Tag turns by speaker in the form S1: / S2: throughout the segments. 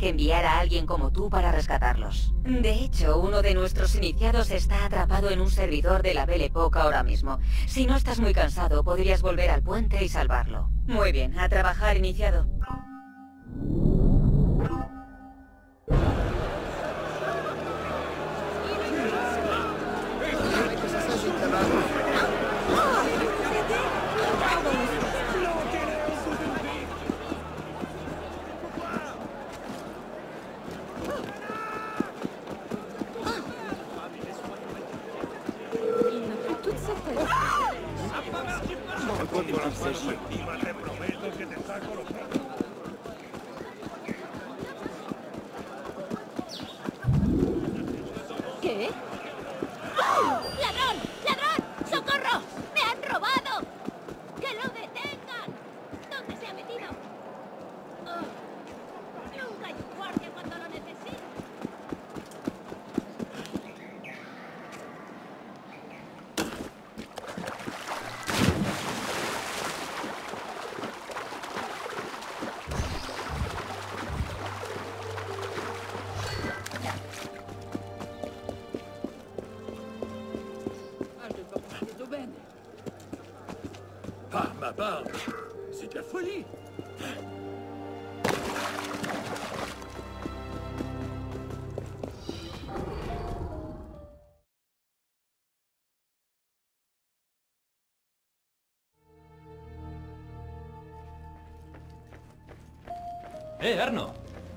S1: que enviar a alguien como tú para rescatarlos. De hecho, uno de nuestros iniciados está atrapado en un servidor de la Belle Époque ahora mismo. Si no estás muy cansado, podrías volver al puente y salvarlo. Muy bien, a trabajar, iniciado.
S2: ¿Qué? ¡Ladrón! ¡Ladrón! ¡Socorro! ¡Me han robado! ¡Que lo detengan! ¿Dónde se ha metido? Oh, nunca hay un guardia cuando lo necesito.
S3: Par ma barbe, c'est de la folie.
S4: Arno!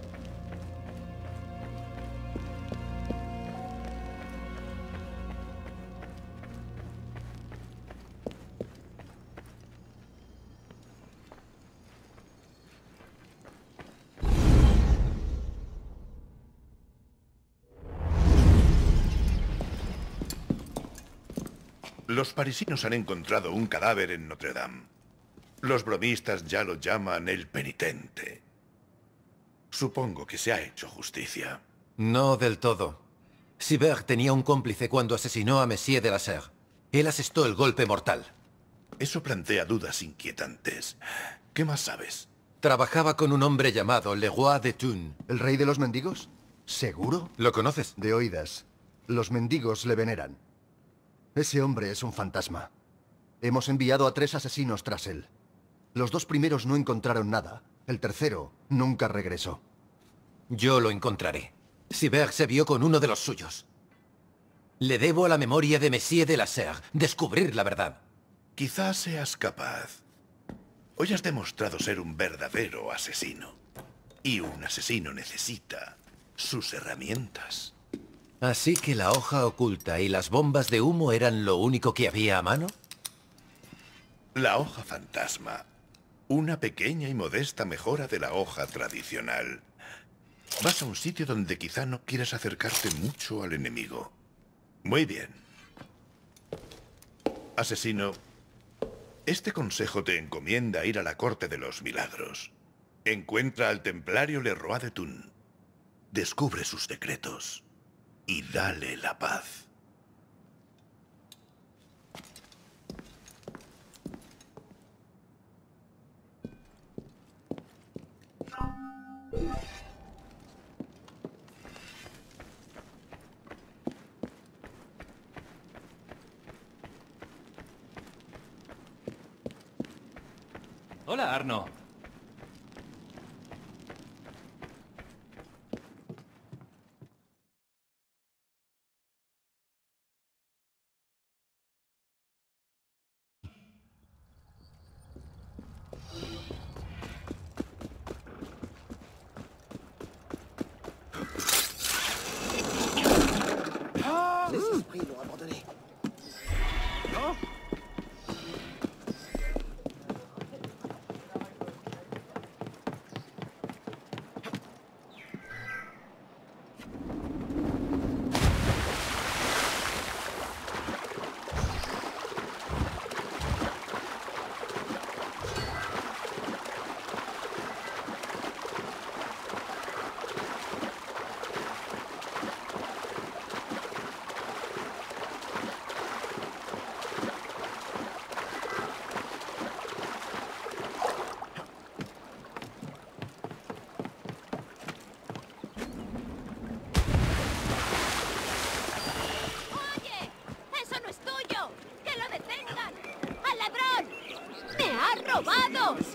S5: Los parisinos han encontrado un cadáver en Notre Dame. Los bromistas ya lo llaman el penitente. Supongo que se ha hecho justicia.
S6: No del todo. Sibert tenía un cómplice cuando asesinó a Messier de la Serre. Él asestó el golpe mortal.
S5: Eso plantea dudas inquietantes. ¿Qué más sabes?
S6: Trabajaba con un hombre llamado Le Roi de Thun.
S7: ¿El rey de los mendigos? ¿Seguro?
S6: ¿Lo conoces?
S7: De oídas. Los mendigos le veneran. Ese hombre es un fantasma. Hemos enviado a 3 asesinos tras él. Los 2 primeros no encontraron nada. El tercero nunca regresó.
S6: Yo lo encontraré. Sibert se vio con uno de los suyos. Le debo a la memoria de Messier de la Serre descubrir la verdad.
S5: Quizás seas capaz. Hoy has demostrado ser un verdadero asesino. Y un asesino necesita sus herramientas.
S6: ¿Así que la hoja oculta y las bombas de humo eran lo único que había a mano?
S5: La hoja fantasma. Una pequeña y modesta mejora de la hoja tradicional. Vas a un sitio donde quizá no quieras acercarte mucho al enemigo. Muy bien. Asesino, este consejo te encomienda ir a la Corte de los Milagros. Encuentra al templario Le Roi de Thun. Descubre sus secretos. Y dale la paz.
S4: Hola, Arno.
S3: Les esprits l'ont abandonné. Non?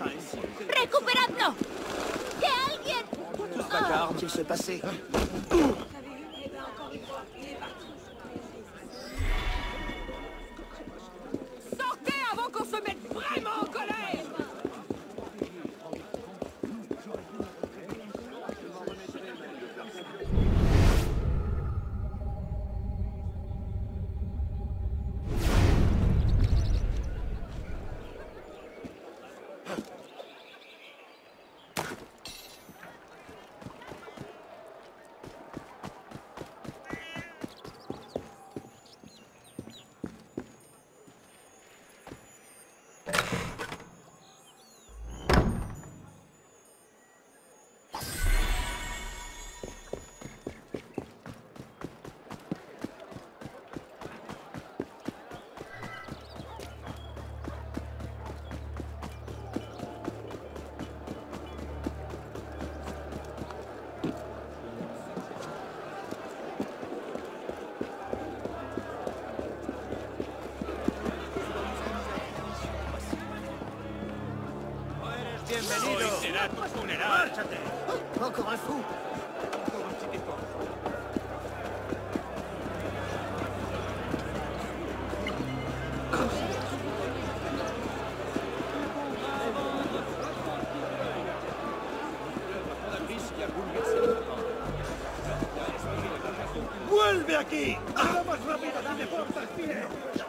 S2: ¡Recuperadlo! ¡Que alguien!
S8: Qu'est-il se passait?
S2: ¡Sortez avant qu'on se mette vraiment en colère!
S3: Bienvenido. Hoy será tu funeral. ¡Márchate!
S8: Encore un fou!
S3: ¡Vuelve aquí! ¡Ahora más rápido si te portas bien!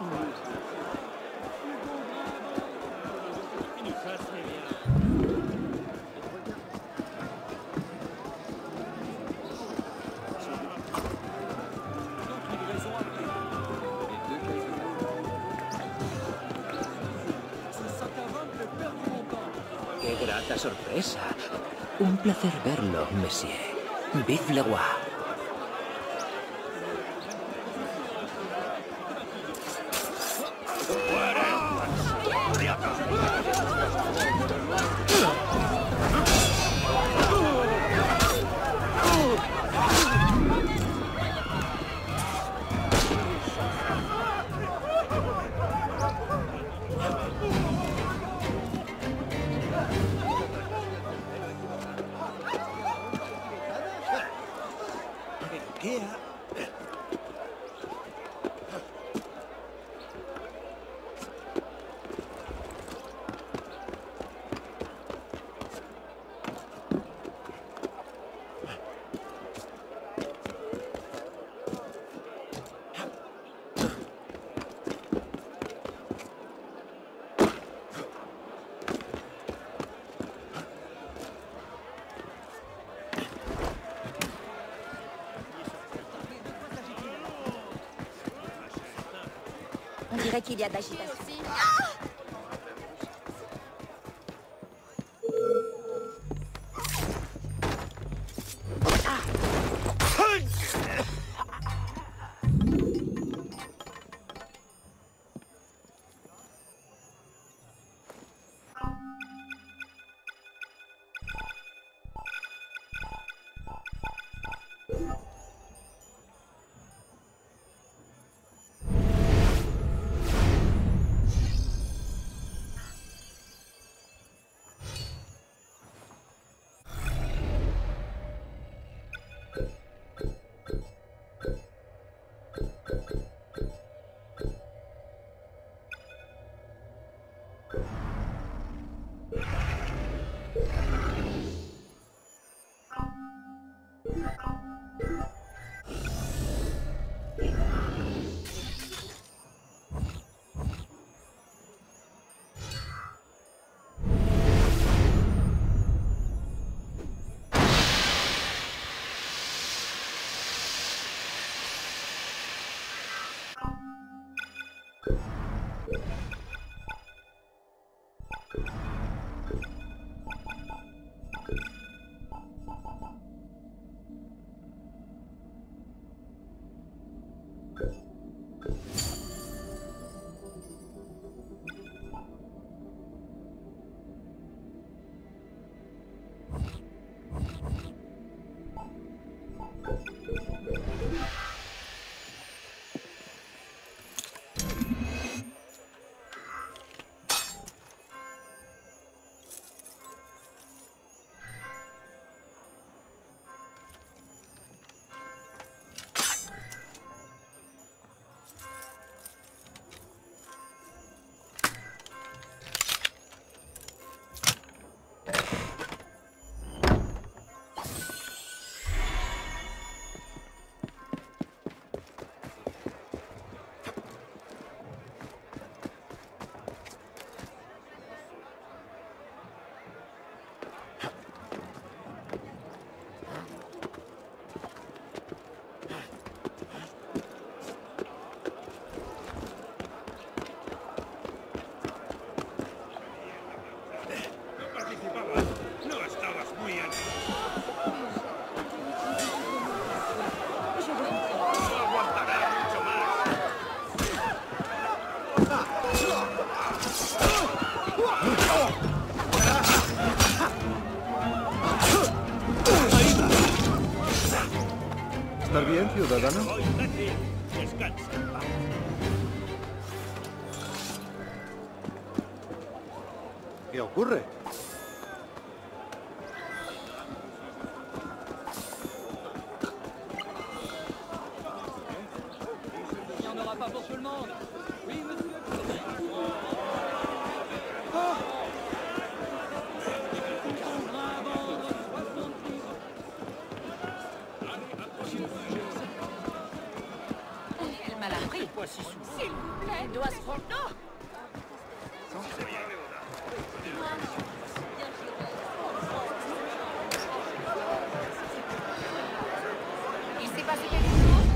S8: ¡Qué grata sorpresa! Un placer verlo, monsieur. Vive le roi.
S2: On dirait qu'il y a de l'agitation.
S9: estar bien, ciudadano?
S3: Descansa.
S9: ¿Qué ocurre?
S2: El malabrí. S'il vous plaît. Doit se rendre. Non. Il s'est passé quelque chose?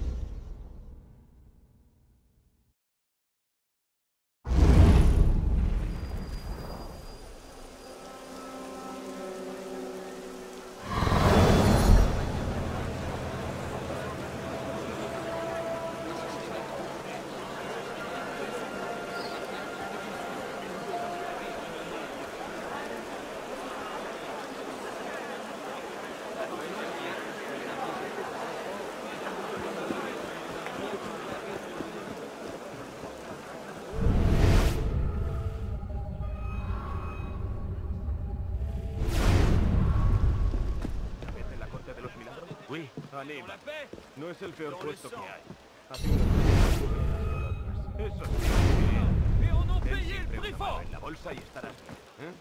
S9: Anima. No es el peor puesto que hay. Eso sí. Ten siempre una mano en la bolsa y estarás bien.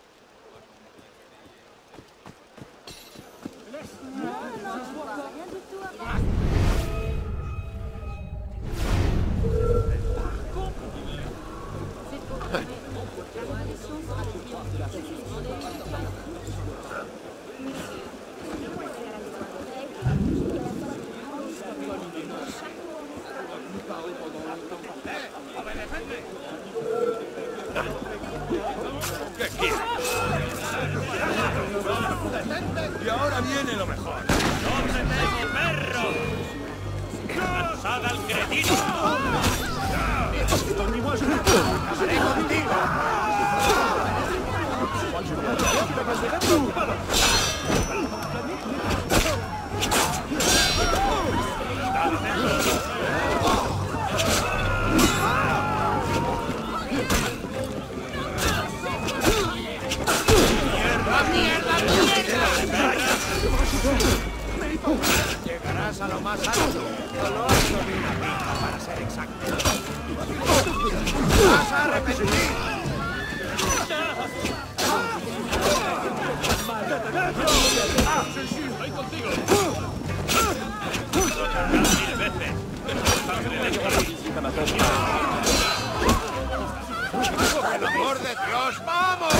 S3: Y ahora viene lo mejor. ¿Dónde tengo perro? ¡Cansad al cretino! ¡Acabaré contigo!
S9: Llegarás a lo más alto, a lo alto de una pica, para ser exacto. ¡Vas a arrepentir!
S3: ¡Estoy contigo!
S9: ¡Por el amor de Dios, vamos!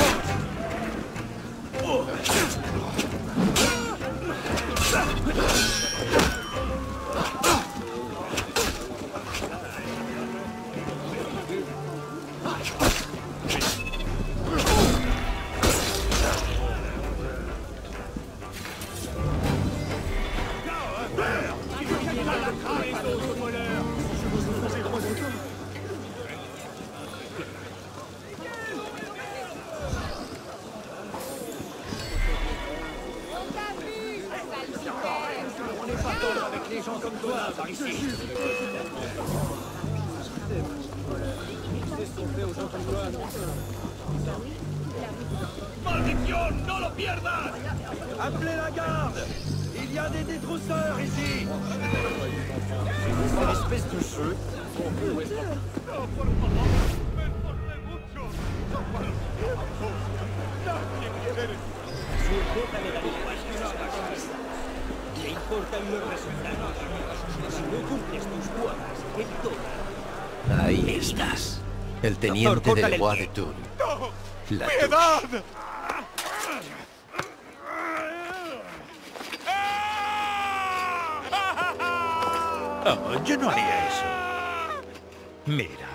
S3: ¡Maldición! ¡No lo pierdas!
S9: ¡Appelez la garde! Il y a des détrousseurs ici! Une espèce de jeu.
S3: ¡No, por favor! ¡Me esforcé mucho! ¡Nadie quiere!
S8: Sujeta legalidad. Le importan los resultados. Si no cumples tus cuotas, entonces...
S6: Ahí estás. El teniente del Bois de Thun. La
S3: ¡Piedad!
S10: Oh, yo no haría eso. Mira.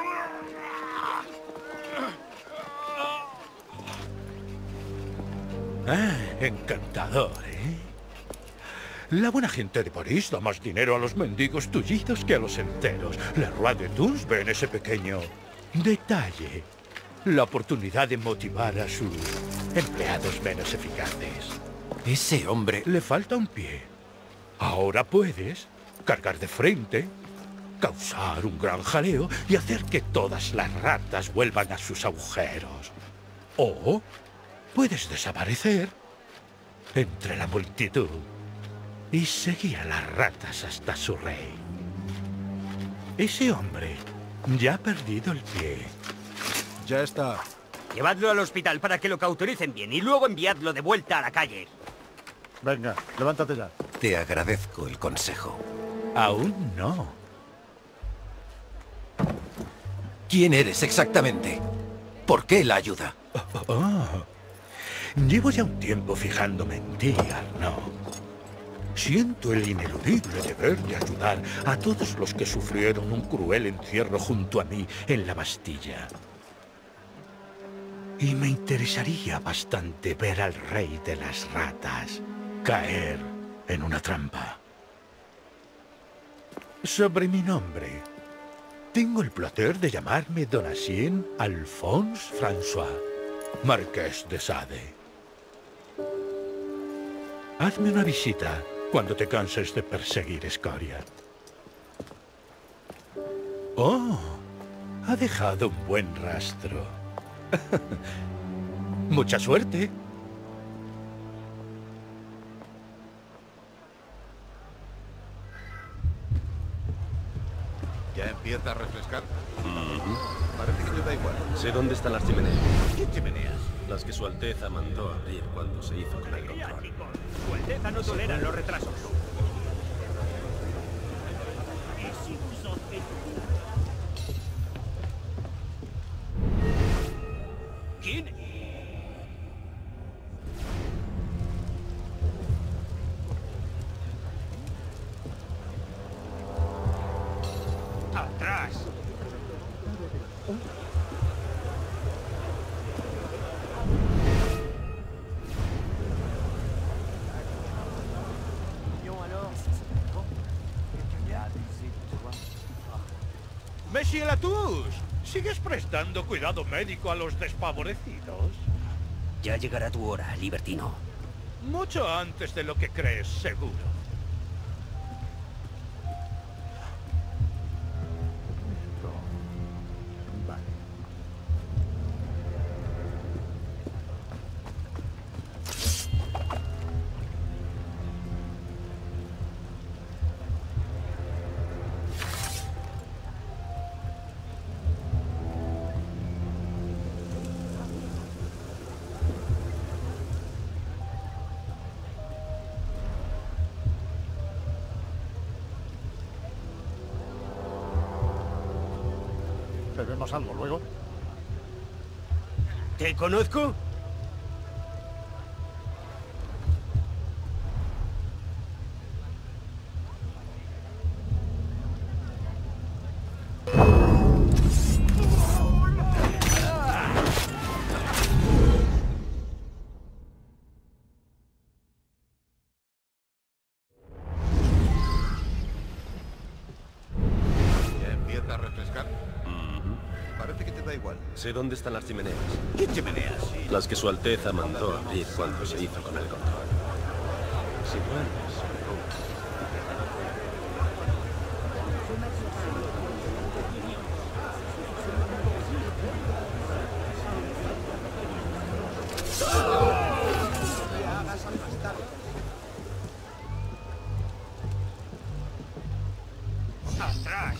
S10: Ah, encantador, ¿eh? La buena gente de París da más dinero a los mendigos tullidos que a los enteros. Le Roi de Thuns ve en ese pequeño detalle la oportunidad de motivar a sus empleados menos eficaces.
S6: Ese hombre...
S10: Le falta un pie. Ahora puedes cargar de frente, causar un gran jaleo y hacer que todas las ratas vuelvan a sus agujeros. O puedes desaparecer entre la multitud y seguir a las ratas hasta su rey. Ese hombre ya ha perdido el pie.
S11: Ya está.
S12: Llevadlo al hospital para que lo cautericen bien y luego enviadlo de vuelta a la calle.
S11: Venga, levántate ya.
S6: Te agradezco el consejo.
S10: Aún no.
S6: ¿Quién eres exactamente? ¿Por qué la ayuda?
S10: Llevo ya un tiempo fijándome en ti, Arnaud. Siento el ineludible deber de ayudar a todos los que sufrieron un cruel encierro junto a mí en la Bastilla. Y me interesaría bastante ver al rey de las ratas caer en una trampa. Sobre mi nombre, tengo el placer de llamarme Donatien Alphonse François, Marqués de Sade. Hazme una visita cuando te canses de perseguir escoria. Oh, ha dejado un buen rastro. Mucha suerte.
S5: ¿Ya empieza a refrescar? Parece que le da igual.
S13: Sé dónde están las chimeneas.
S5: ¿Qué chimeneas?
S13: Las que Su Alteza mandó abrir cuando se hizo con el control.
S12: Su Alteza no tolera los retrasos. ¿Quién? ¡Atrás!
S10: Monsieur Latouche, ¿sigues prestando cuidado médico a los desfavorecidos?
S12: Ya llegará tu hora, libertino.
S10: Mucho antes de lo que crees, seguro.
S11: ¿Bebemos algo luego?
S12: ¿Te conozco?
S5: ¿Ya empieza a refrescar? Parece que te da igual.
S13: Sé dónde están las chimeneas.
S5: ¿Qué chimeneas?
S13: Las que Su Alteza mandó abrir cuando se hizo con el control. Es igual.
S12: ¡Atrás!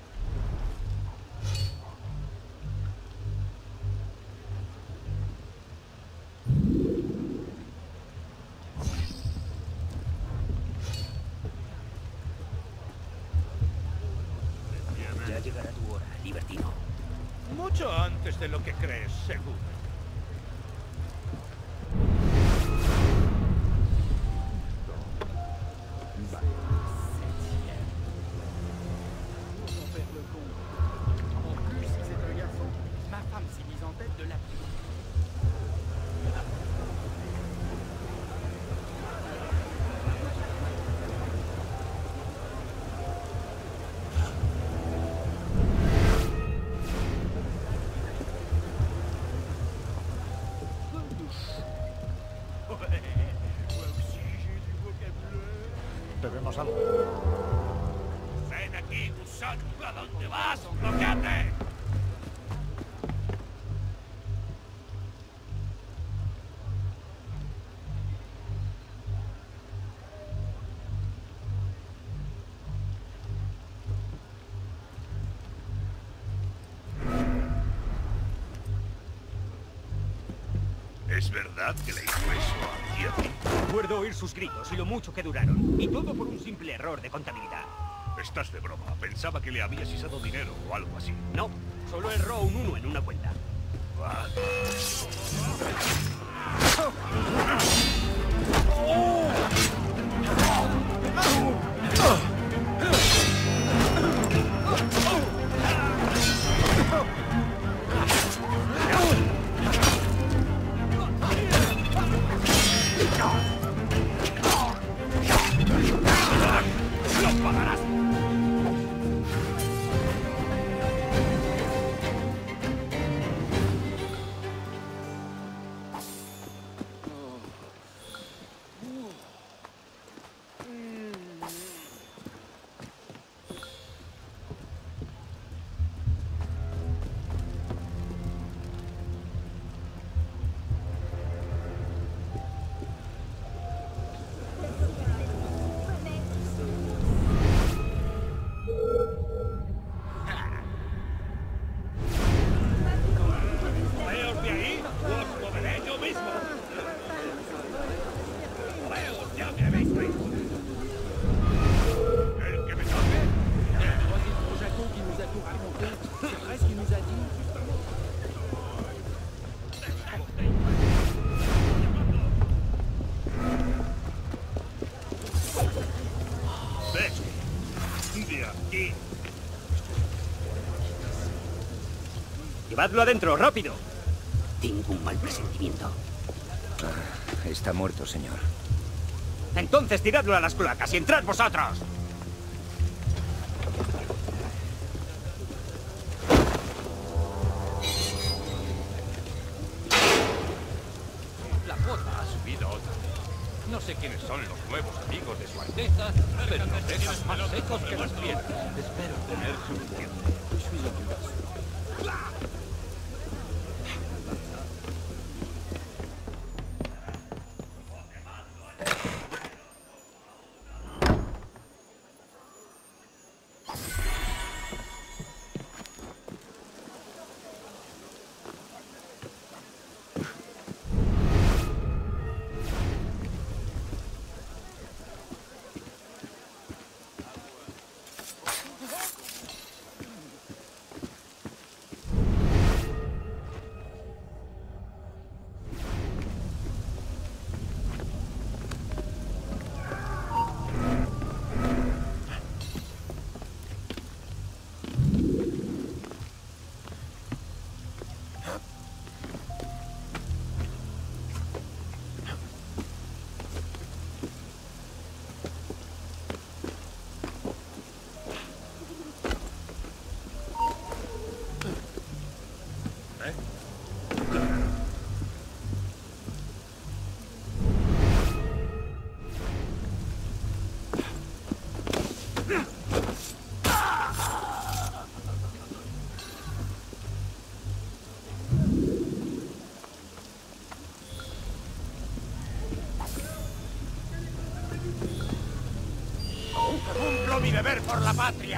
S12: Ya llegará tu hora, libertino.
S10: Mucho antes de lo que crees, seguro.
S11: Debemos algo.
S3: ¡Ven aquí, gusano! ¿A dónde vas? ¡Bloqueate! ¿Es verdad que le hizo eso aquí a ti?
S12: Recuerdo oír sus gritos y lo mucho que duraron. Y todo por un simple error de contabilidad.
S3: Estás de broma. Pensaba que le habías isado dinero o algo así.
S12: No, solo erró un 1 en una cuenta.
S3: ¡Lo pagarás! ¡Veos de ahí! ¡Os lo veré yo mismo! ¡Veos, ya me habéis visto! ¿El que me toque? ¡Vete! ¡De aquí!
S12: ¡Llevadlo adentro, rápido! Tengo un mal presentimiento.
S8: Está muerto, señor.
S12: Entonces tiradlo a las cloacas y entrad vosotros.
S10: La cuota ha subido otra vez. No sé quiénes son los nuevos amigos de su Alteza, pero nos dejan más secos que las piedras. Espero tener suficiente.
S3: ¡Cumplo mi deber por la patria!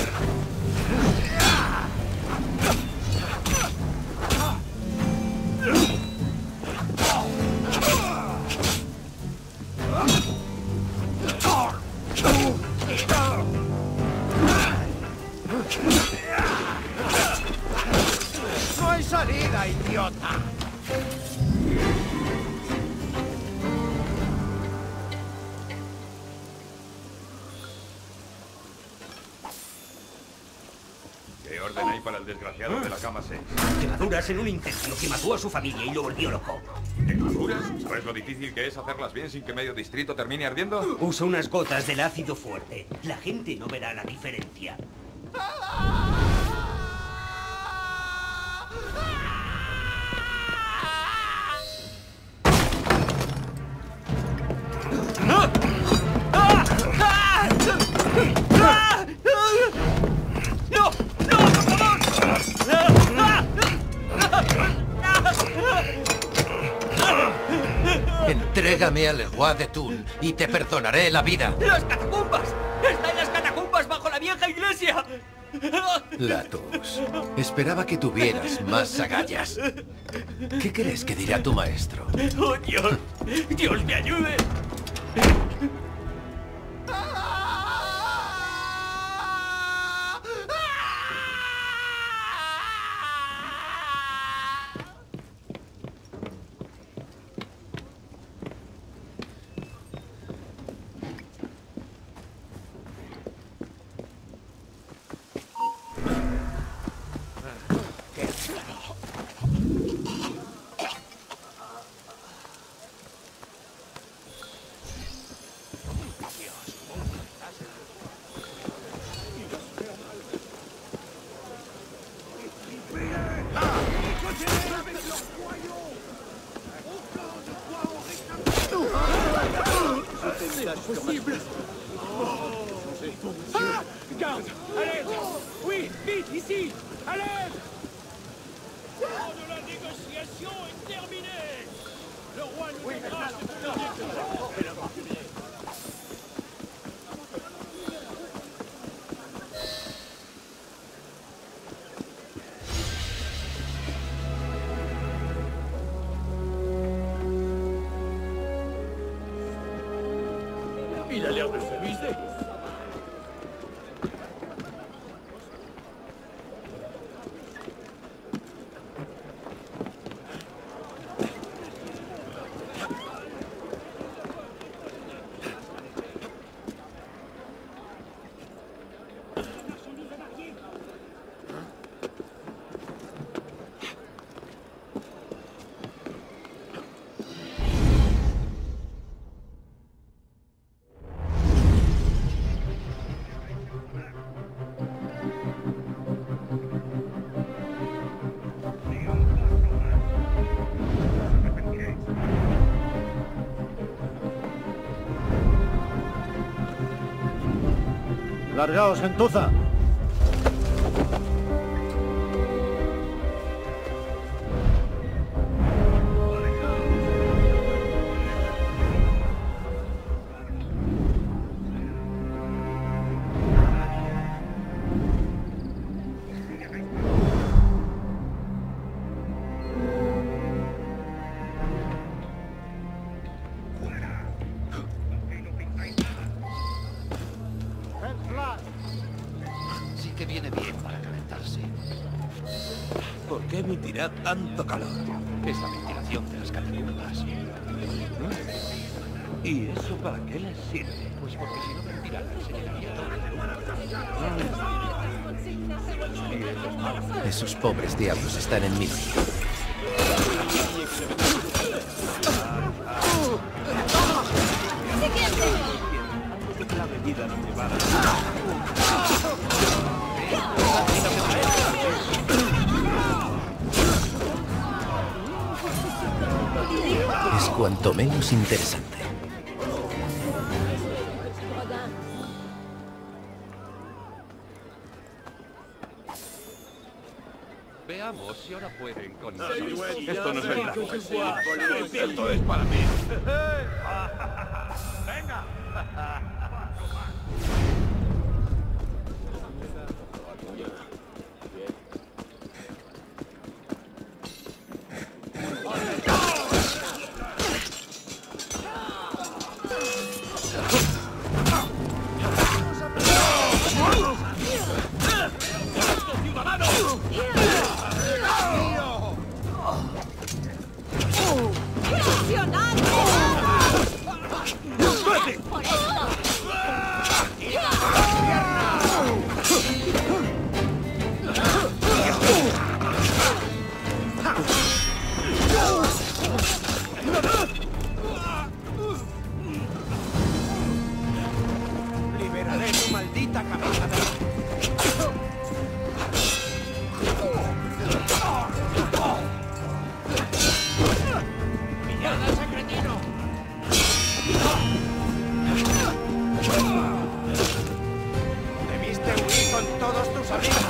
S14: ¡No hay salida, idiota!
S9: ¿Qué orden hay para el desgraciado de la cama 6?
S12: Quemaduras en un incendio que mató a su familia y lo volvió loco.
S9: ¿Quemaduras? ¿Sabes lo difícil que es hacerlas bien sin que medio distrito termine ardiendo?
S12: Usa unas gotas del ácido fuerte. La gente no verá la diferencia. ¡Ah! ¡Ah! ¡Ah!
S6: Llévame al Roi de Thun y te perdonaré la vida.
S12: ¡Las catacumbas! ¡Está en las catacumbas bajo la vieja iglesia!
S6: Latus, esperaba que tuvieras más agallas. ¿Qué crees que dirá tu maestro?
S12: ¡Oh, Dios! ¡Dios me ayude!
S14: Possible. Ah! Garde! À l'aide! Oui, vite, ici! À l'aide!
S3: Le temps de la négociation est terminé! Le roi nous donnera ce que nous déclarons.
S14: Il a l'air de s'amuser.
S11: Largaos, gentuza.
S6: Sí que viene bien para calentarse.
S10: ¿Por qué emitirá tanto calor?
S13: Es la ventilación de las catacumbas.
S10: ¿Y eso para qué les sirve?
S13: Pues porque si no ventilaran se llenaría todo de
S6: Esos pobres diablos están en mí.
S10: La bebida no me va
S6: Es cuanto menos interesante.
S13: Veamos si ahora pueden con nosotros.
S10: Esto no es verdad.
S3: Esto es para mí. ¡Venga!
S14: Liberaré tu maldita cabeza de... ¡Pillad a ese cretino! Debiste huir con todos tus amigos.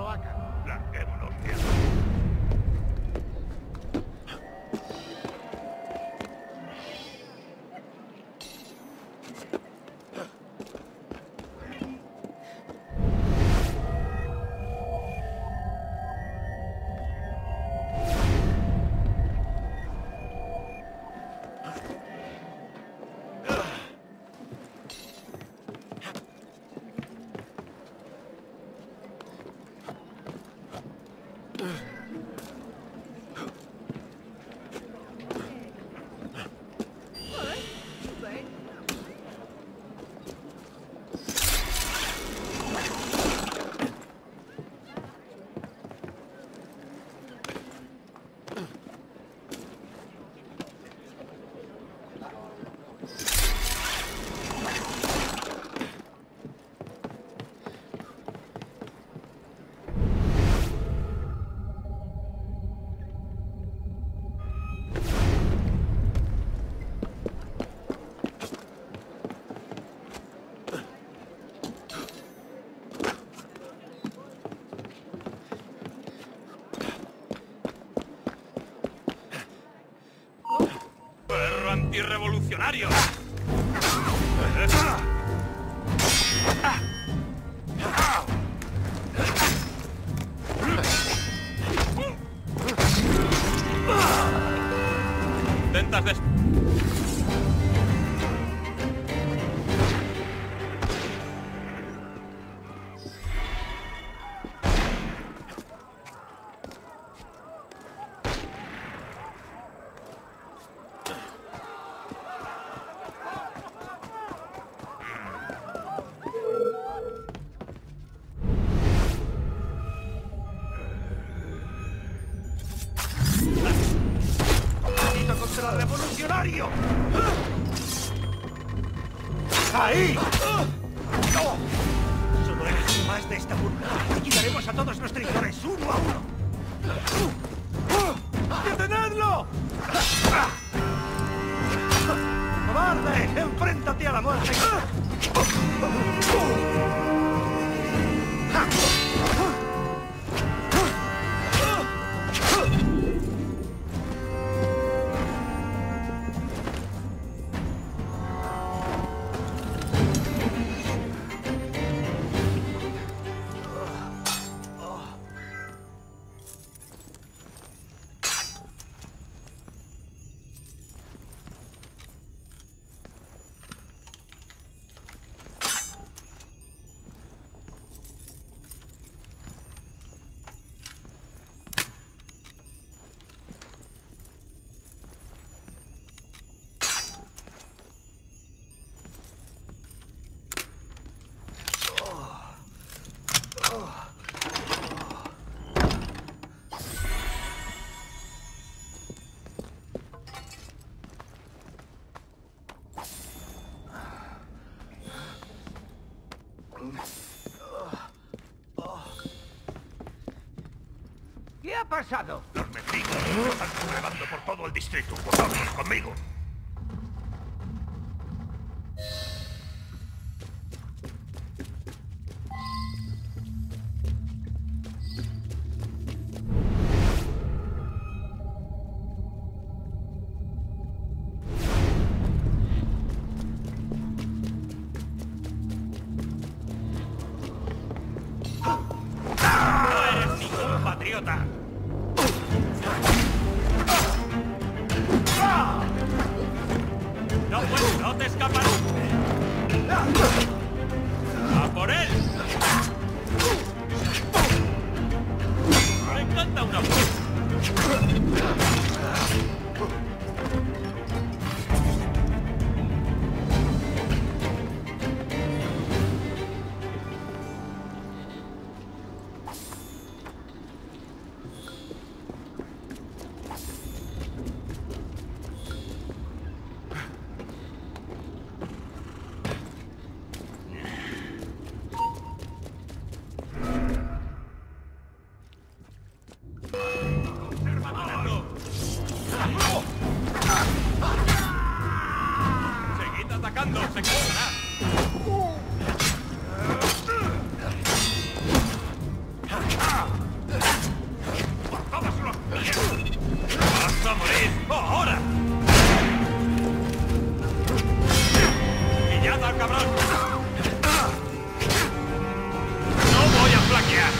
S10: cloaca. Larguémonos, mierda.
S9: ¡Antirrevolucionario! Intentas des...
S10: ¡Contra revolucionario! ¡Ahí! Solo eres uno más de esta burla. Liquidaremos a todos los traidores uno a uno. ¡Detenedlo! ¡Cobarde! ¡Enfréntate a la muerte!
S12: ¿Qué ha pasado?
S10: Los mendigos se están sublevando por todo el distrito. Vosotros conmigo.
S9: ¡Patriota! ¡No puedes! ¡No te escaparás! ¡A por él! ¡Me encanta una puerta! ¡Vas a morir ahora! ¡Pillad al cabrón! ¡No voy a flaquear!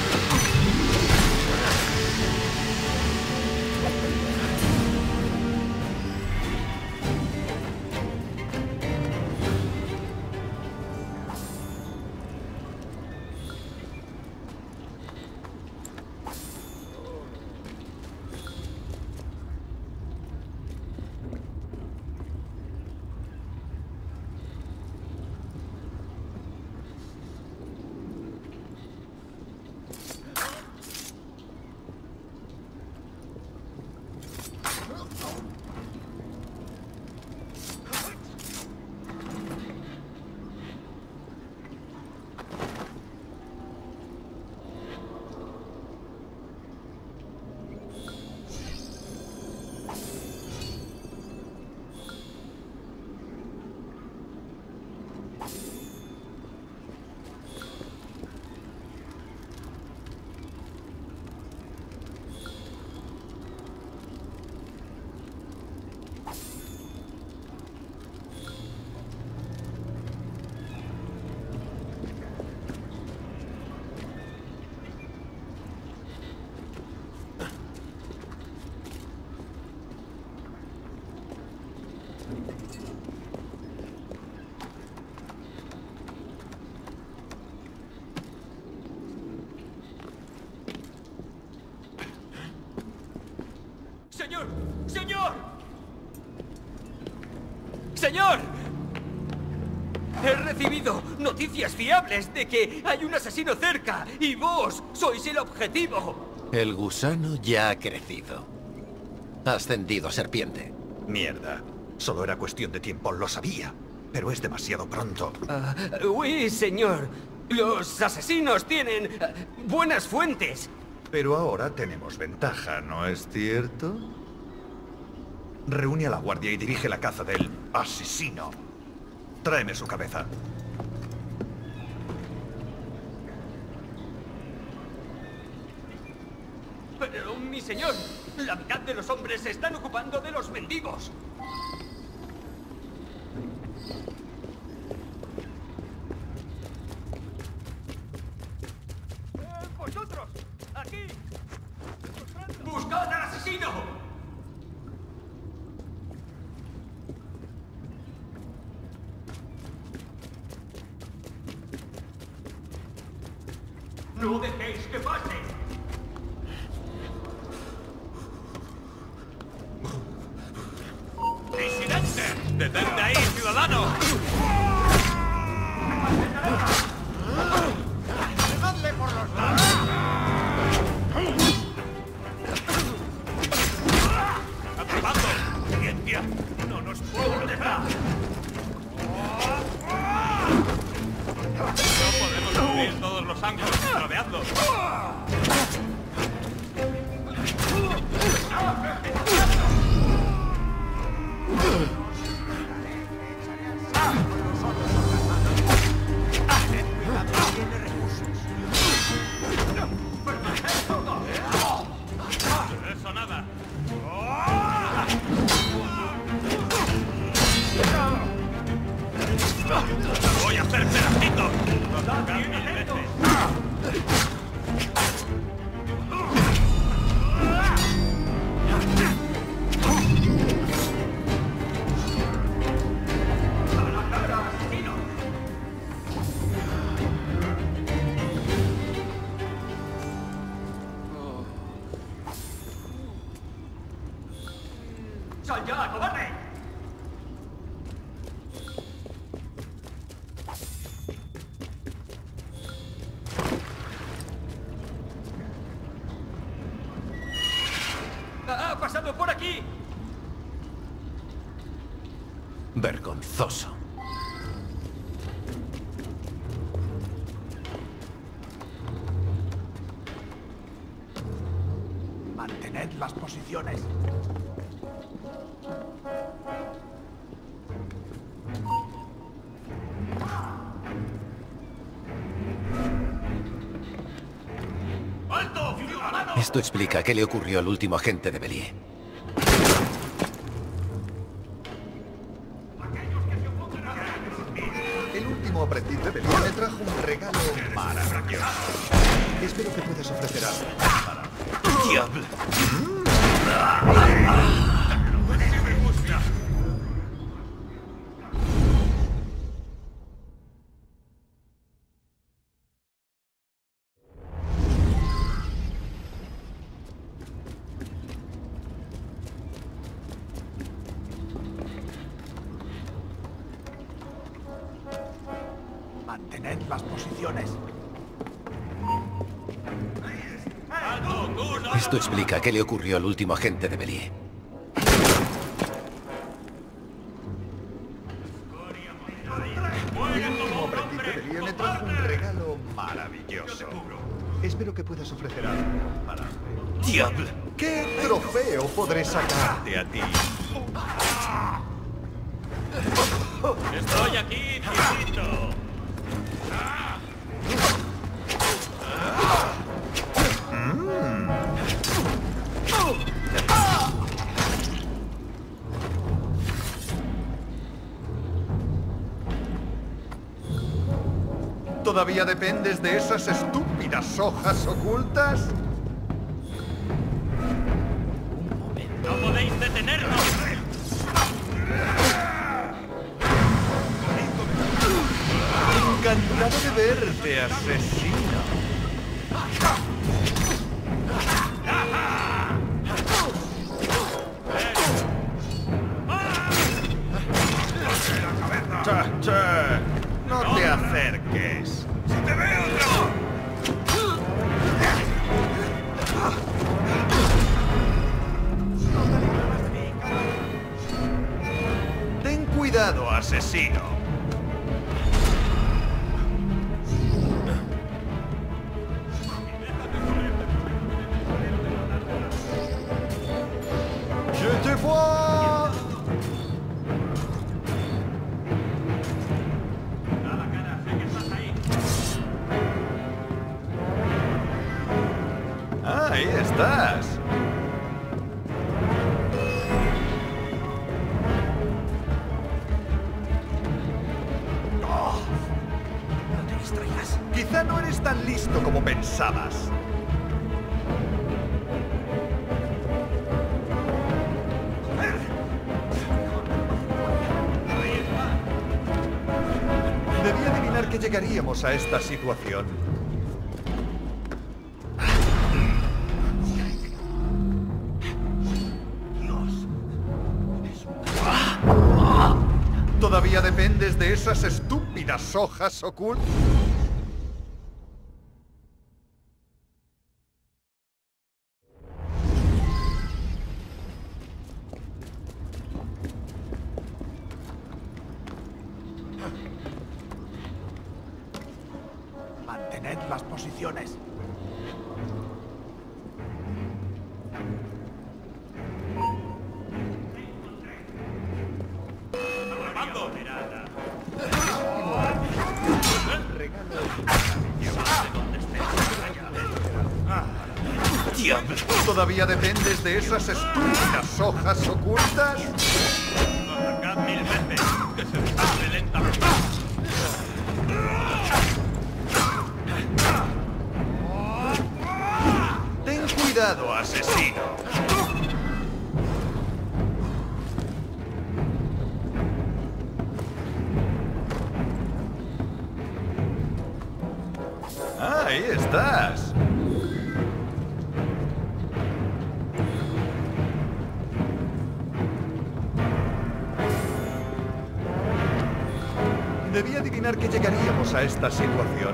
S12: ¡Señor! ¡Señor! ¡Señor! He recibido noticias fiables de que hay un asesino cerca y vos sois el objetivo.
S6: El gusano ya ha crecido. Ha ascendido a serpiente.
S15: Mierda. Solo era cuestión de tiempo, lo sabía. Pero es demasiado pronto.
S12: Oui, señor. Los asesinos tienen buenas fuentes.
S15: Pero ahora tenemos ventaja, ¿no es cierto? Reúne a la guardia y dirige la caza del asesino. Tráeme su cabeza.
S12: Pero, mi señor, la mitad de los hombres se están ocupando de los mendigos. ¡Vosotros! ¡Aquí! ¡Buscad al asesino! ¡No dejéis que pase!
S9: ¡Disidente! ¡Detente ahí, ciudadano!
S14: ¡Dejadle por los lados!
S9: ¡Atrapando! ¡Ciencia! ¡No nos pueden dejar! No podemos cubrir todos los ángulos, rodeadlos. Eso nada. Voy a hacer pedacitos.
S12: ¡Sal ya, cobarde! ¡Ha pasado por aquí!
S6: Vergonzoso.
S14: Mantened las posiciones.
S9: ¡Alto!
S6: Esto explica qué le ocurrió al último agente de Bélier.
S15: El último aprendiz de Bélier me trajo un regalo maravilloso. Espero que puedas ofrecer algo para...
S6: ¡Diablo!
S11: Mantened las posiciones.
S6: Esto explica qué le ocurrió al último agente de Bélier.
S15: El último aprendiz de Bélier me trajo un regalo maravilloso. Espero que puedas ofrecer algo para...
S6: ¡Diablo!
S15: ¿Qué trofeo podré sacarte a ti?
S3: ¡Estoy aquí, chiquito!
S15: ¿Todavía dependes de esas estúpidas hojas ocultas?
S3: ¡No podéis detenernos!
S15: Encantado de verte, asesino. Cha. No te acerques. ¡Si te veo Ten cuidado, asesino. Je te vois. Ahí estás.
S12: No te distraigas.
S15: Quizá no eres tan listo como pensabas. Debí adivinar que llegaríamos a esta situación. ¿Todavía dependes de esas estúpidas hojas ocultas?
S11: Mantened las posiciones.
S6: ¡Diablo!
S15: ¿Todavía dependes de esas estúpidas hojas ocultas?
S3: ¡Atacad 1000 veces! ¡Que se deshace lentamente!
S15: Ten cuidado, asesino. Ahí estás. Debí adivinar que llegaríamos a esta situación.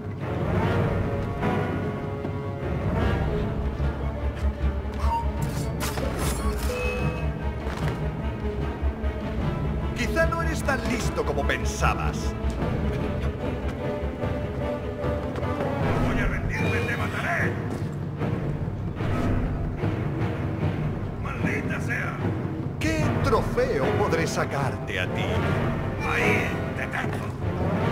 S15: Quizá no eres tan listo como pensabas.
S3: ¡Voy a rendirme, te mataré! ¡Maldita sea!
S15: ¿Qué trofeo podré sacarte a ti?
S3: ¡Ahí! ¡Te tengo!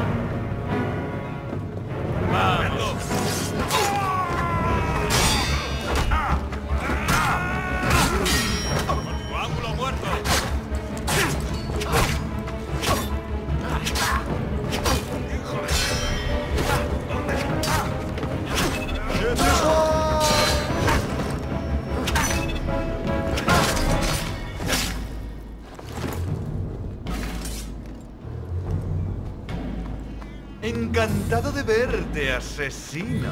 S3: ¡Vamos!
S15: Encantado de verte, asesino.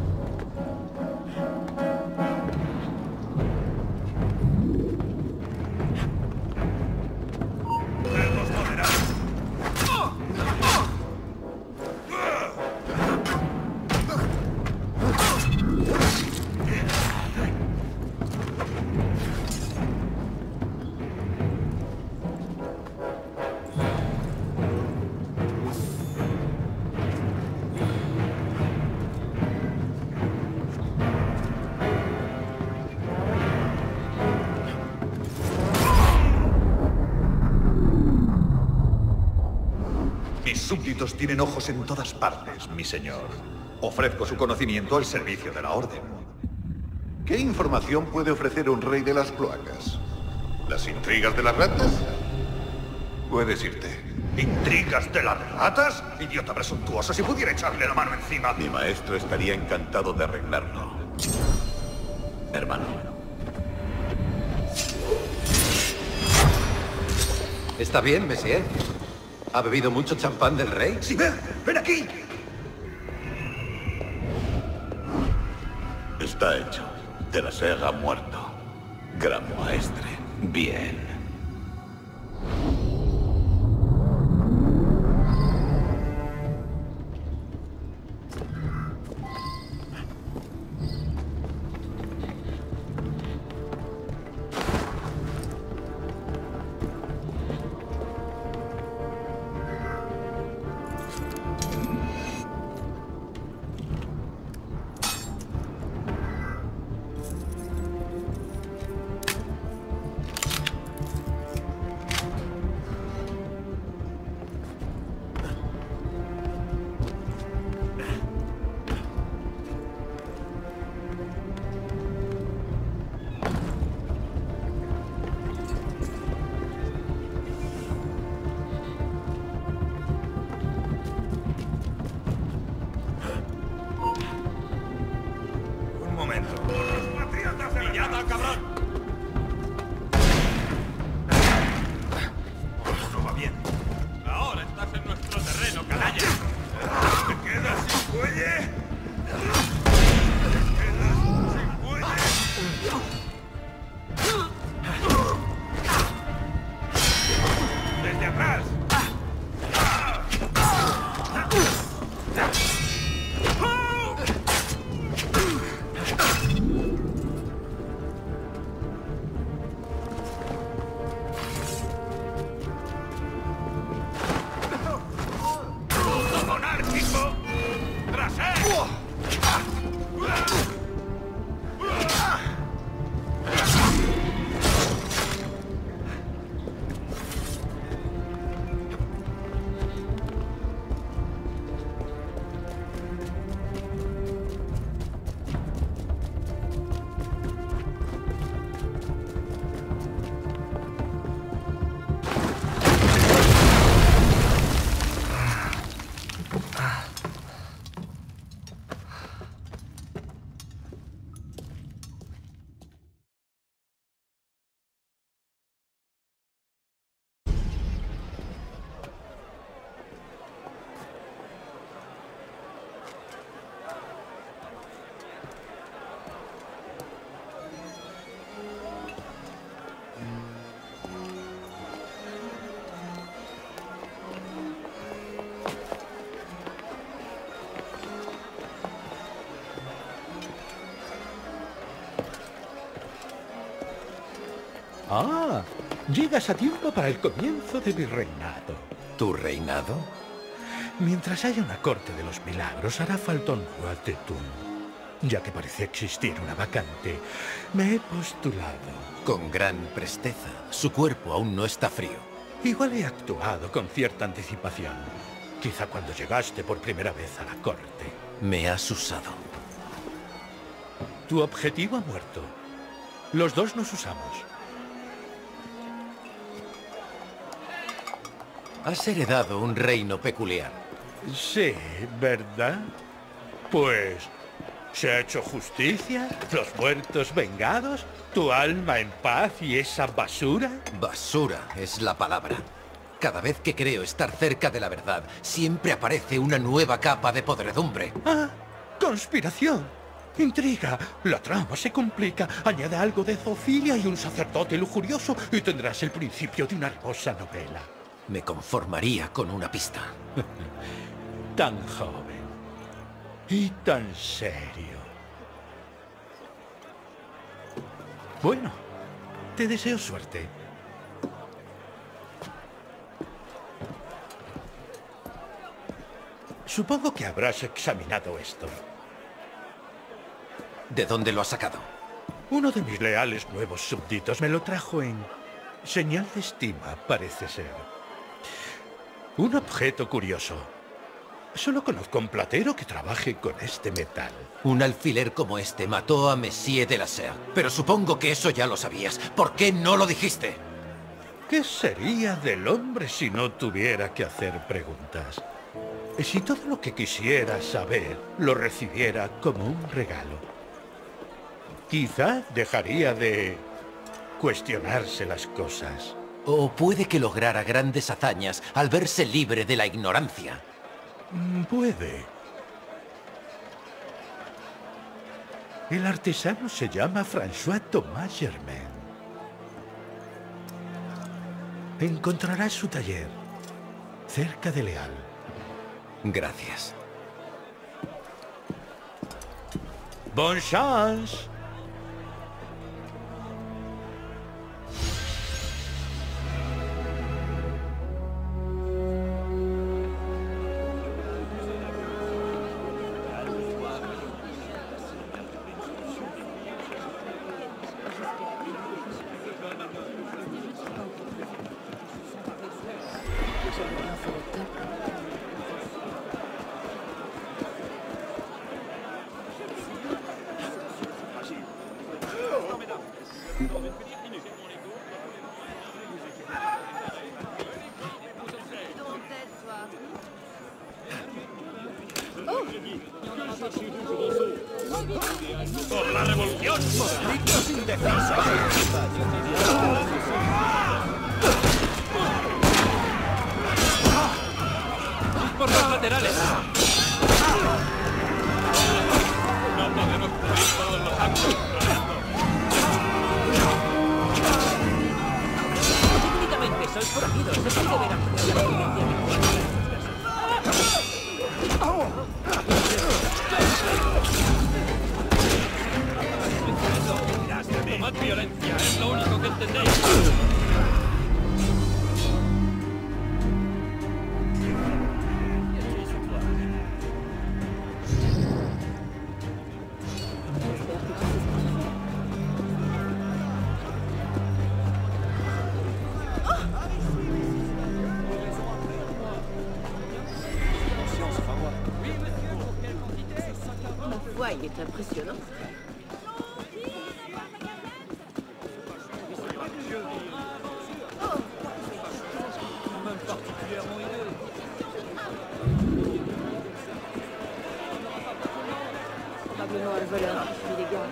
S16: Mis súbditos tienen ojos en todas partes, mi señor. Ofrezco su conocimiento al servicio de la Orden.
S5: ¿Qué información puede ofrecer un rey de las cloacas? ¿Las intrigas de las ratas? Puedes irte.
S16: ¿Intrigas de las ratas? Idiota presuntuoso, si pudiera echarle la mano encima.
S5: Mi maestro estaría encantado de arreglarlo.
S16: Hermano.
S6: ¿Está bien, Messier? ¿Ha bebido mucho champán del rey?
S16: ¡Sí, ven aquí!
S5: Está hecho. De la Serra ha muerto. Gran maestre.
S16: Bien.
S10: Ah, llegas a tiempo para el comienzo de mi reinado.
S6: ¿Tu reinado?
S10: Mientras haya una corte de los milagros, hará falta un roi de Thun. Ya que parece existir una vacante, me he postulado.
S6: Con gran presteza. Su cuerpo aún no está frío.
S10: Igual he actuado con cierta anticipación. Quizá cuando llegaste por primera vez a la corte.
S6: Me has usado.
S10: Tu objetivo ha muerto. Los dos nos usamos.
S6: Has heredado un reino peculiar.
S10: Sí, ¿verdad? Pues, ¿se ha hecho justicia? ¿Los muertos vengados? ¿Tu alma en paz y esa basura?
S6: Basura es la palabra. Cada vez que creo estar cerca de la verdad, siempre aparece una nueva capa de podredumbre.
S10: Ah, conspiración. Intriga. La trama se complica. Añade algo de zoofilia y un sacerdote lujurioso y tendrás el principio de una hermosa novela.
S6: Me conformaría con una pista.
S10: Tan joven. Y tan serio. Bueno, te deseo suerte. Supongo que habrás examinado esto.
S6: ¿De dónde lo has sacado?
S10: Uno de mis leales nuevos súbditos me lo trajo en señal de estima, parece ser. Un objeto curioso. Solo conozco un platero que trabaje con este metal.
S6: Un alfiler como este mató a Monsieur de la Serre. Pero supongo que eso ya lo sabías. ¿Por qué no lo dijiste?
S10: ¿Qué sería del hombre si no tuviera que hacer preguntas? Si todo lo que quisiera saber lo recibiera como un regalo, quizá dejaría de cuestionarse las cosas.
S6: O puede que lograra grandes hazañas al verse libre de la ignorancia.
S10: Puede. El artesano se llama François Thomas Germain. Encontrarás su taller, cerca de Leal.
S6: Gracias.
S10: Bonne chance.
S3: ¡Por la revolución! ¡Malditos indecisos!
S4: ¡Por los laterales! No podemos cubrir todos los ángulos.
S8: Técnicamente sois forajidos. Se puede ver aquí la evidencia de
S4: Tomad violencia, es lo único que entendéis.
S2: Ma foi, il est impressionnant. Probablement un voleur qui suit les gars.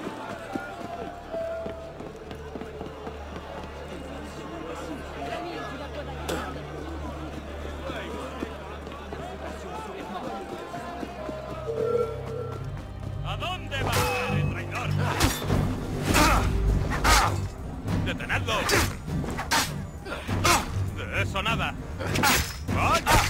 S3: ¿A dónde va, traidor? ¡Detenedlo! De eso nada. ¡Vaya!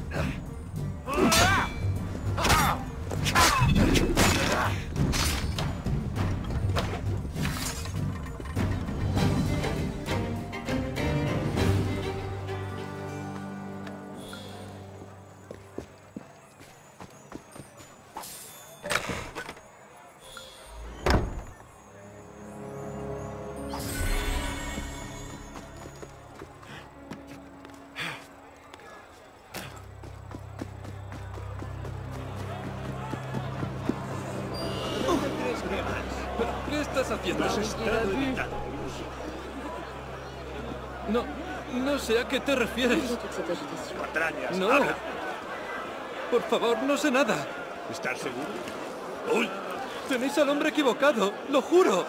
S4: ¿Qué estás haciendo? No sé a qué te refieres.
S3: Patrañas,
S4: No.
S3: habla.
S4: Por favor, no sé nada.
S3: ¿Estás seguro? ¡Uy!
S4: Tenéis al hombre equivocado, lo juro.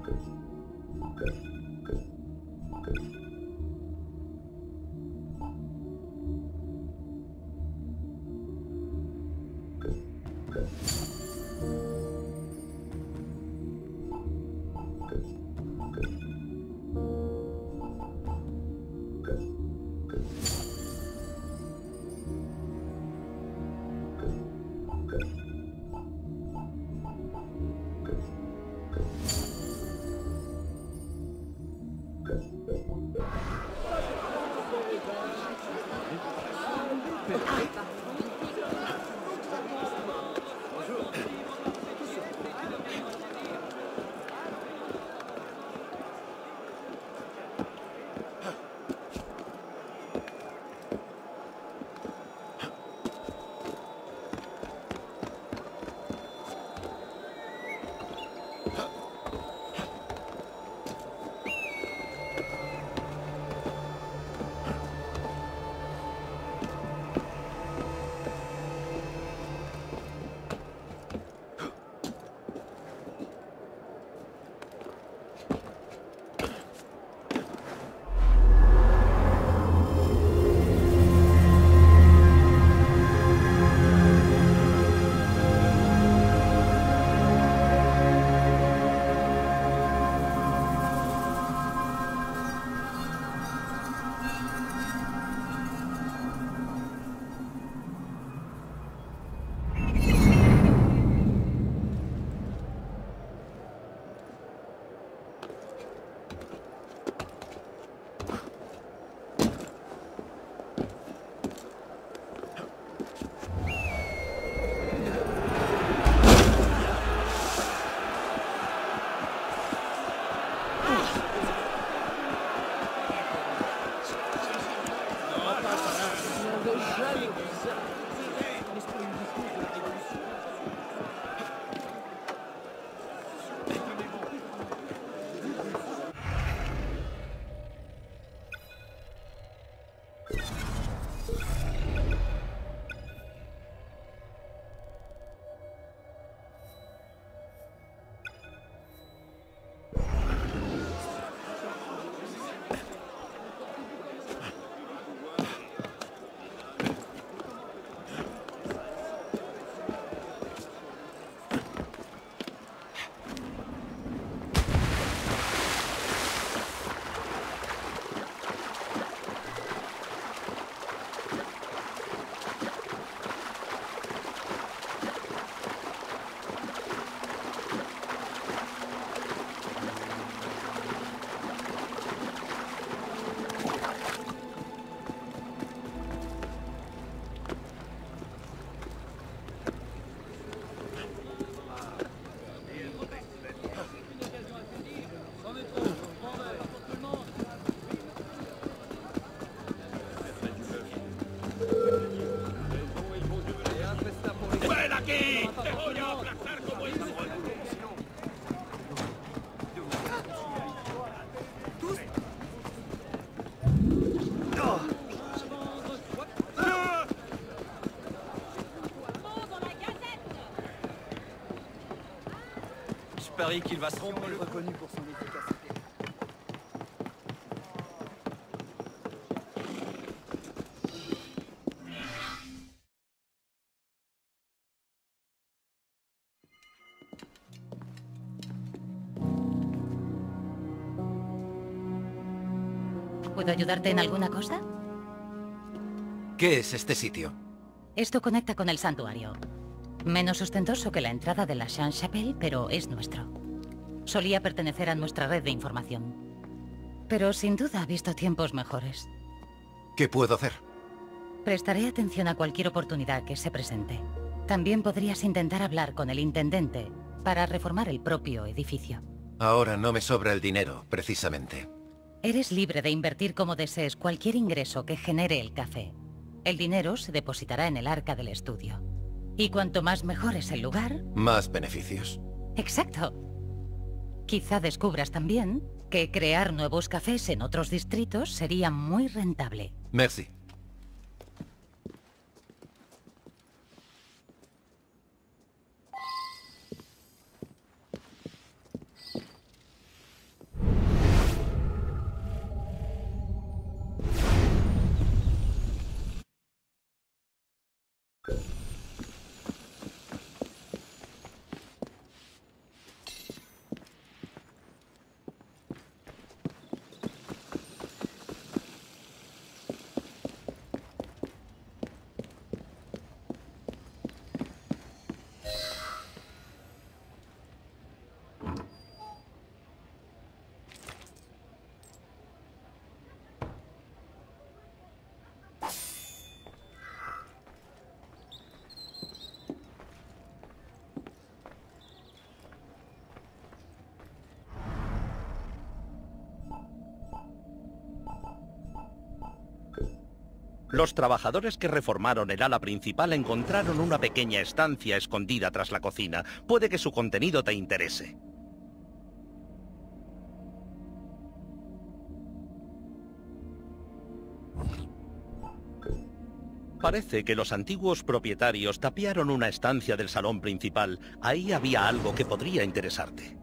S12: Je parie qu'il va se tromper.
S17: Reconnu pour son efficacité.
S18: ¿Puedo ayudarte en alguna cosa?
S6: ¿Qué es este sitio?
S18: Esto conecta con el santuario. Menos ostentoso que la entrada de la Sainte-Chapelle, pero es nuestro. Solía pertenecer a nuestra red de información. Pero sin duda ha visto tiempos mejores.
S6: ¿Qué puedo hacer?
S18: Prestaré atención a cualquier oportunidad que se presente. También podrías intentar hablar con el intendente para reformar el propio edificio.
S6: Ahora no me sobra el dinero, precisamente.
S18: Eres libre de invertir como desees cualquier ingreso que genere el café. El dinero se depositará en el arca del estudio. Y cuanto más mejor es el lugar...
S6: Más beneficios.
S18: Exacto. Quizá descubras también que crear nuevos cafés en otros distritos sería muy rentable.
S6: Merci.
S17: Los trabajadores que reformaron el ala principal encontraron una pequeña estancia escondida tras la cocina. Puede que su contenido te interese. Parece que los antiguos propietarios tapiaron una estancia del salón principal. Ahí había algo que podría interesarte.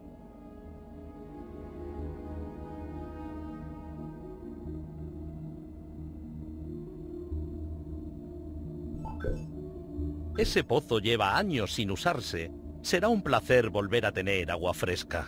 S17: Ese pozo lleva años sin usarse. Será un placer volver a tener agua fresca.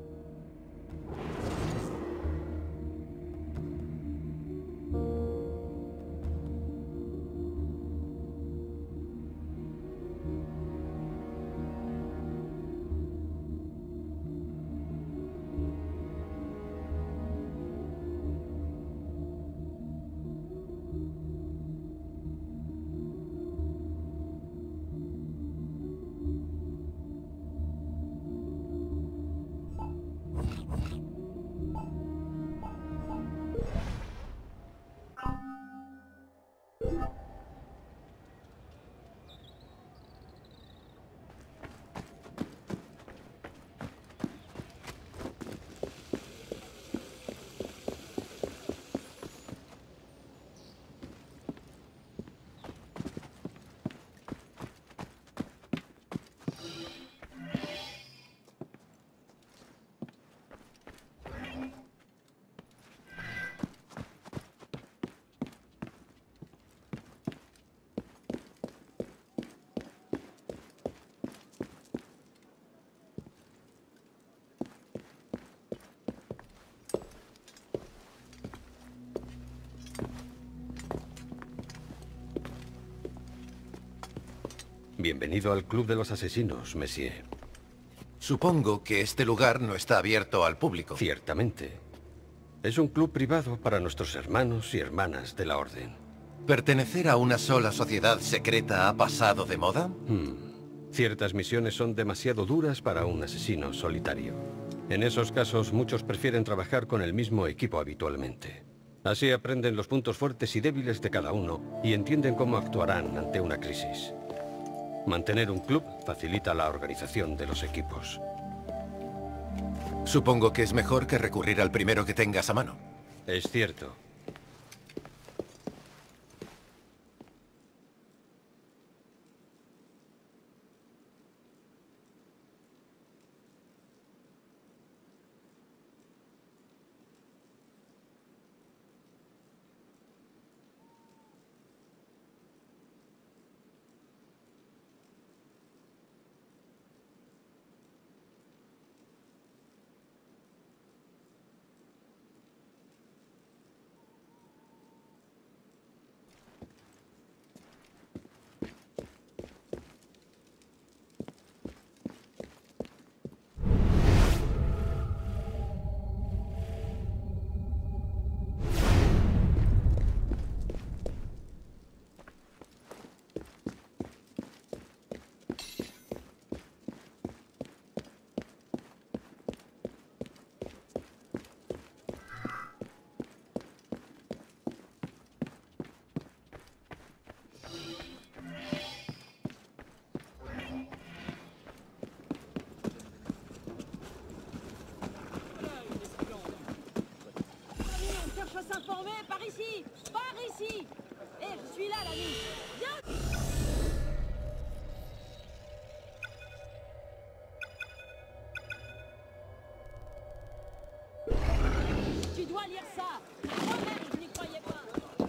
S13: Bienvenido al Club de los Asesinos, Monsieur.
S6: Supongo que este lugar no está abierto al público.
S13: Ciertamente. Es un club privado para nuestros hermanos y hermanas de la Orden.
S6: ¿Pertenecer a una sola sociedad secreta ha pasado de moda?
S13: Ciertas misiones son demasiado duras para un asesino solitario. En esos casos, muchos prefieren trabajar con el mismo equipo habitualmente. Así aprenden los puntos fuertes y débiles de cada uno y entienden cómo actuarán ante una crisis. Mantener un club facilita la organización de los equipos.
S6: Supongo que es mejor que recurrir al primero que tengas a mano.
S13: Es cierto.
S2: S'informer par ici. Par ici. Eh, je suis là, l'ami. Viens. Tu dois lire ça. Moi-même, je n'y croyais pas.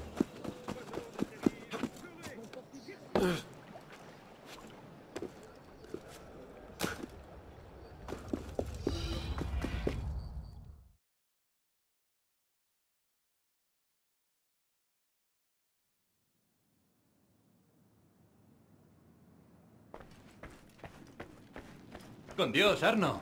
S19: Con Dios, Arno.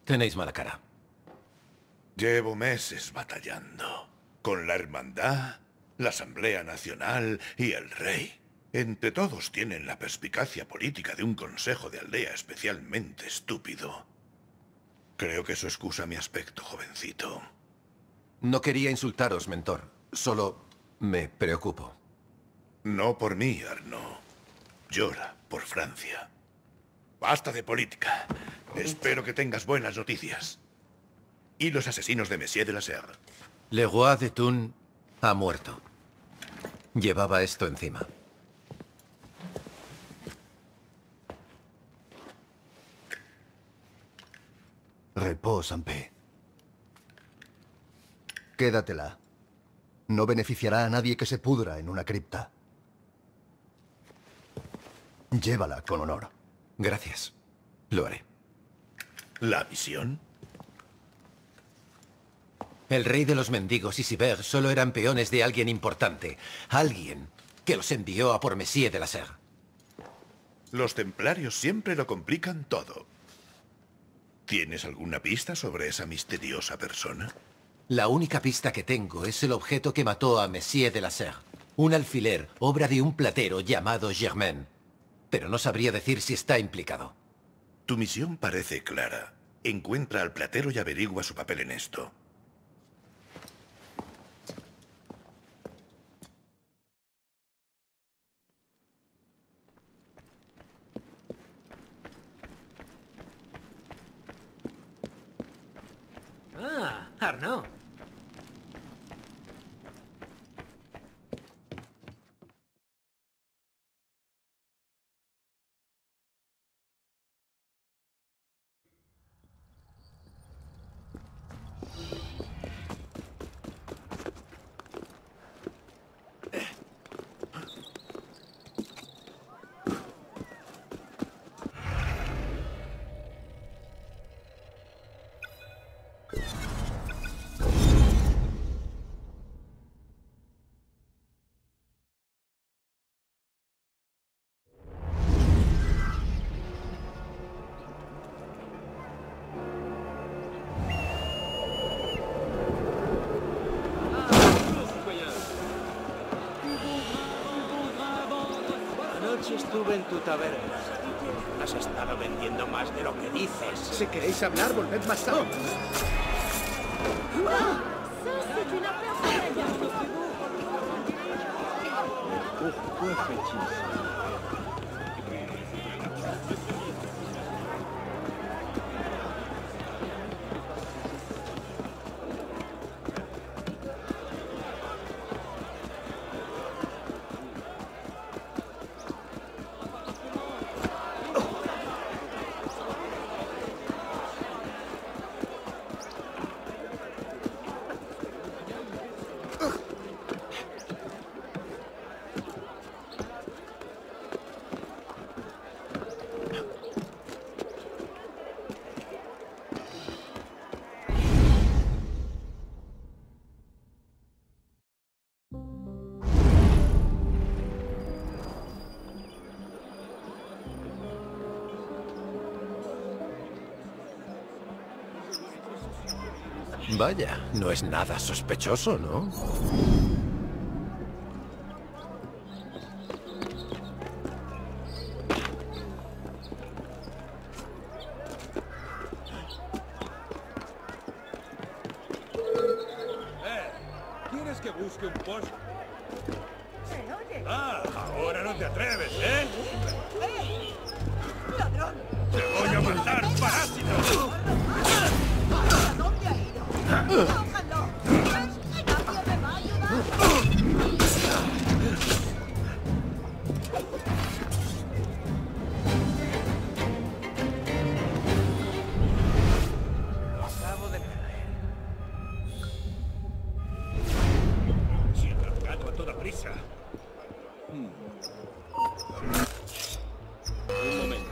S6: Tenéis mala cara.
S5: Llevo meses batallando. Con la Hermandad, la Asamblea Nacional y el Rey. Entre todos tienen la perspicacia política de un consejo de aldea especialmente estúpido. Creo que eso excusa mi aspecto, jovencito.
S6: No quería insultaros, mentor. Solo me preocupo.
S5: No por mí, Arnaud. Llora por Francia. Basta de política. Espero que tengas buenas noticias. Y los asesinos de Messier de la Serre.
S6: Le Roi de Thun ha muerto. Llevaba esto encima.
S7: Repos en paix. Quédatela. No beneficiará a nadie que se pudra en una cripta. Llévala con honor.
S6: Gracias. Lo haré.
S5: ¿La misión?
S6: El rey de los mendigos y Sivert solo eran peones de alguien importante. Alguien que los envió a por Messier de la Serre.
S5: Los templarios siempre lo complican todo. ¿Tienes alguna pista sobre esa misteriosa persona?
S6: La única pista que tengo es el objeto que mató a Messier de la Serre. Un alfiler, obra de un platero llamado Germain. Pero no sabría decir si está implicado.
S5: Tu misión parece clara. Encuentra al platero y averigua su papel en esto.
S12: Ah, Arnaud.
S20: Anoche estuve en tu taberna. Has estado vendiendo más de lo que dices.
S11: Si queréis hablar, volved más tarde.
S20: Pourquoi fait-il ça?
S6: Vaya, no es nada sospechoso, ¿no?
S3: ¿Quieres que busque un post? Ah, ahora no te atreves, ¿eh?
S2: ¡Ladrón!
S3: ¡Te voy a matar, parásito!
S2: ¿A dónde ha ido? ¡Cójanlo! ¿Nadie me va a ayudar?
S20: Lo acabo de perder.
S3: Si he arrancado a toda prisa. Un momento.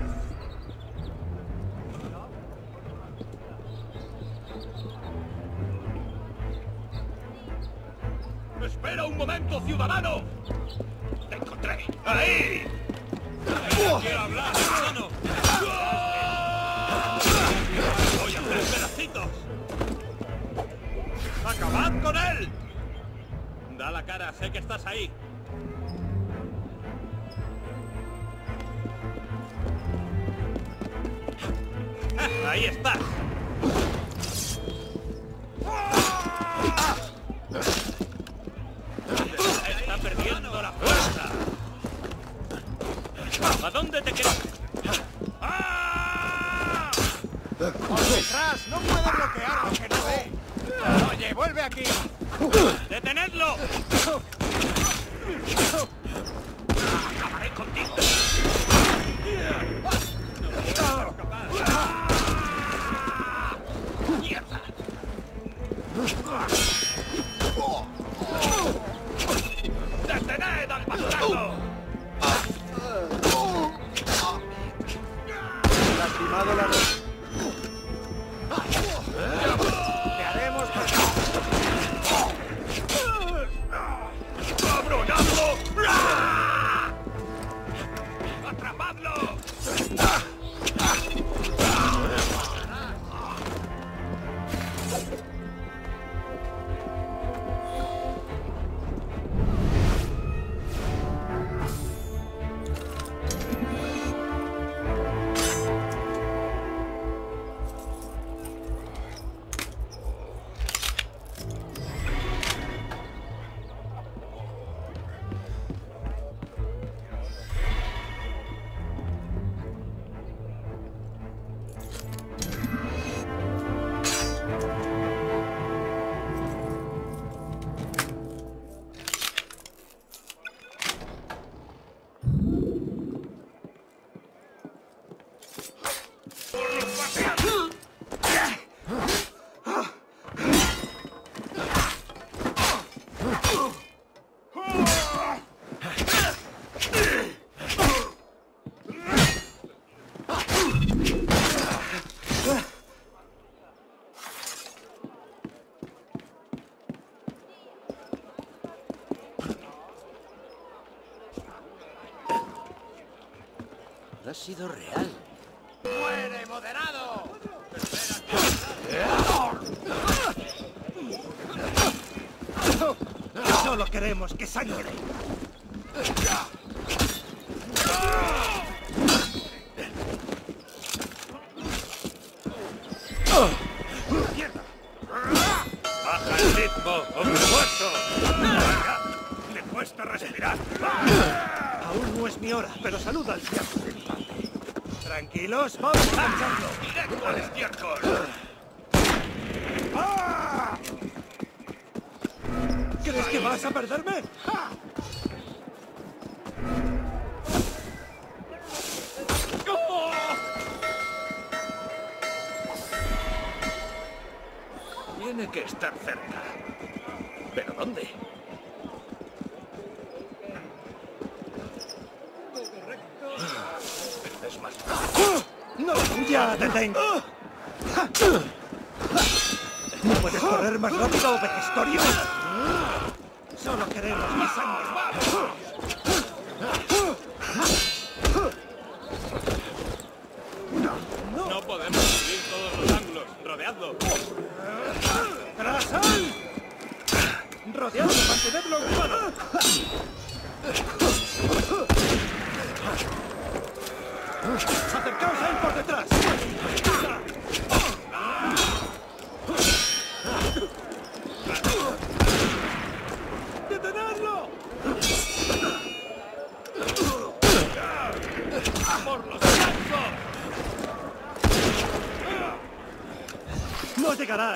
S3: ¡Espera un momento, ciudadano! ¡Te encontré! ¡Ahí! ¡Quiero hablar, ciudadano! ¡Voy
S4: cara, sé que estás ahí. Ahí estás. Está perdiendo la fuerza. ¿A dónde te quedas?
S14: ¡Por detrás! ¡No puede bloquear lo que no ve! ¡Oye, vuelve aquí!
S4: ¡Detenedlo! ¡Acabaré contigo! ¡Mierda! ¡Detened al bastardo!
S14: Lastimado la red. ¡Te haremos
S4: ¡Cabronazo! ¡Atrapadlo!
S20: Ha sido real.
S14: ¡Muere, moderado!
S12: Solo queremos que sangre.
S4: ¡Mierda! ¡Baja el ritmo, hombre muerto! ¡Me cuesta respirar!
S12: Aún no es mi hora, pero saluda al diablo del padre. Tranquilos, vamos a avanzarlo.
S4: ¡Directo al estiércol!
S12: ¿Crees que vas a perderme?
S4: Tiene que estar cerca. ¿Pero dónde? Es más fácil.
S12: ¡No! ¡Ya te tengo! ¿No puedes correr más rápido, vejestorio? Solo queremos mi sangre.
S4: No podemos seguir todos los ángulos. Rodeadlo.
S12: ¡Tras él! ¡Rodeadlo! ¡Mantenedlo ocupado! ¡Acercaos a él por detrás! ¡Detenedlo!
S4: ¡Por los brazos!
S12: ¡No llegará!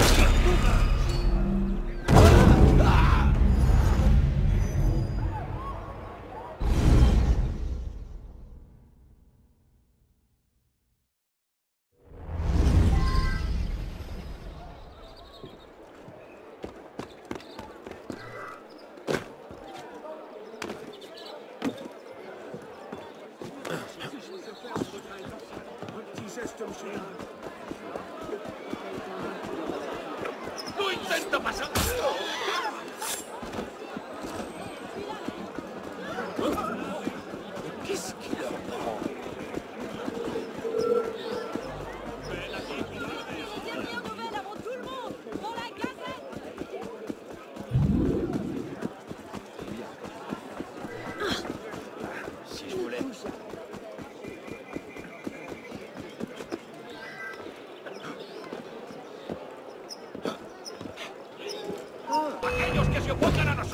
S4: ¡No intento pasar!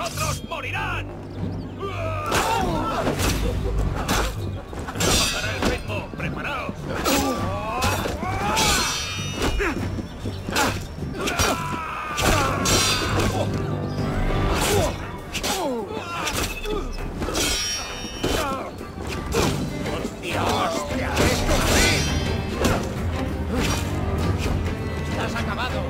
S3: otros morirán! ¡Bajará el ritmo! ¡Preparaos!
S14: ¡Dios! ¡Te haré sufrir! ¡Estás acabado!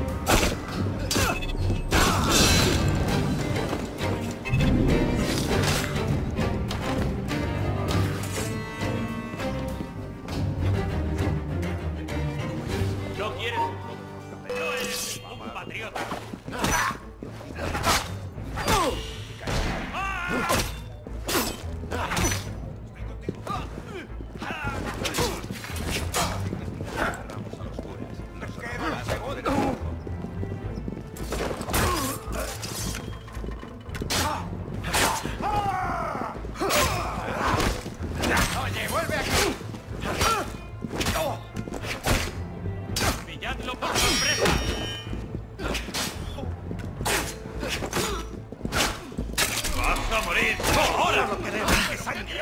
S3: No quieres... No eres un patriota.
S14: ¡Oye, vuelve aquí!
S3: ¡Pilladlo por sorpresa! ¡Vas a morir! ¡Ahora lo queremos! ¡Que sangre!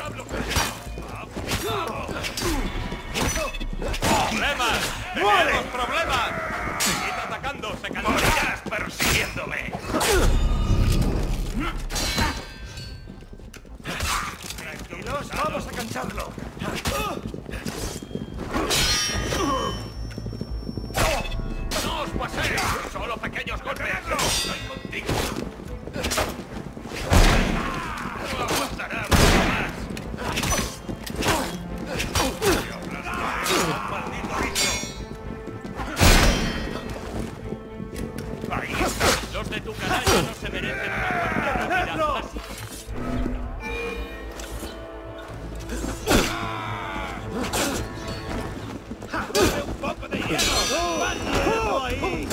S3: ¡Problemas! ¡Tenemos problemas! ¡Seguid atacando! ¡Se calmará! ¡Morirás persiguiéndome! Tranquilos, vamos a cansarlo. ¡No os paséis! ¡Solo pequeños golpes! ¡Estoy contigo! ¡No aguantará mucho más! ¡Maldito bicho! ¡Ahí está! Los de tu canalla no se merecen una muerte rápida. Así. ¡Un poco de hielo! ¡Más hielo ahí!